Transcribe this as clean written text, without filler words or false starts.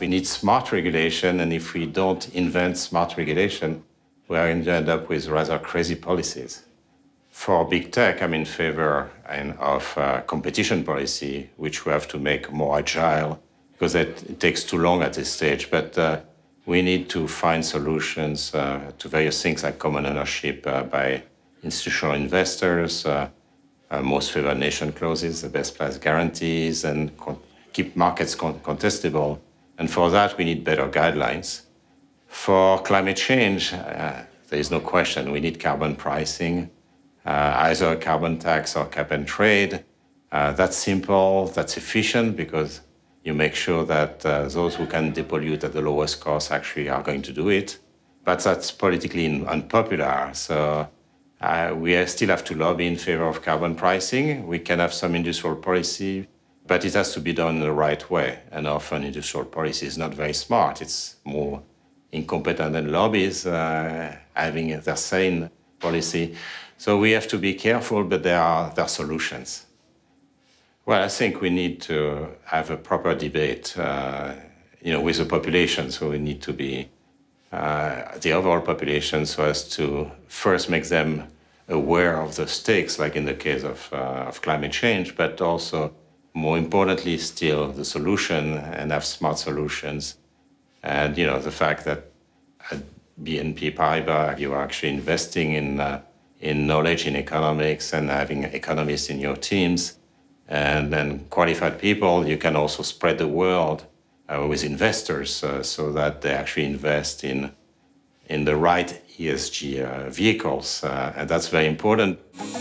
We need smart regulation, and if we don't invent smart regulation, we are going to end up with rather crazy policies. For big tech, I'm in favor of competition policy, which we have to make more agile, because it takes too long at this stage. But we need to find solutions to various things like common ownership by institutional investors, most favored nation clauses, the best price guarantees, and keep markets contestable. And for that, we need better guidelines. For climate change, there is no question. We need carbon pricing, either a carbon tax or cap and trade. That's simple, that's efficient, because you make sure that those who can depollute at the lowest cost actually are going to do it. But that's politically unpopular. So we still have to lobby in favor of carbon pricing. We can have some industrial policy, but it has to be done in the right way. And often industrial policy is not very smart. It's more incompetent than lobbies having their sane policy. So we have to be careful, but there are solutions. Well, I think we need to have a proper debate, with the population. So we need to be the overall population, so as to first make them aware of the stakes, like in the case of climate change, but also, more importantly still, the solution, and have smart solutions. And, the fact that at BNP Paribas, you are actually investing in knowledge in economics and having economists in your teams, and then qualified people, you can also spread the word with investors so that they actually invest in the right ESG vehicles. And that's very important.